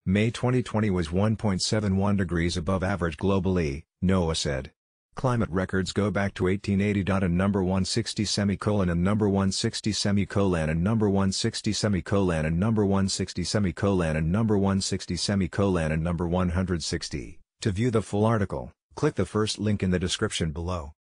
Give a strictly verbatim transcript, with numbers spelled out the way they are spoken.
May twenty twenty was one point seven one degrees above average globally, NOAA said. Climate records go back to eighteen eighty. And number one sixty semicolon and number one sixty semicolon and number one sixty semicolon and number one sixty semicolon and number one sixty semicolon and number one hundred sixty. To view the full article, click the first link in the description below.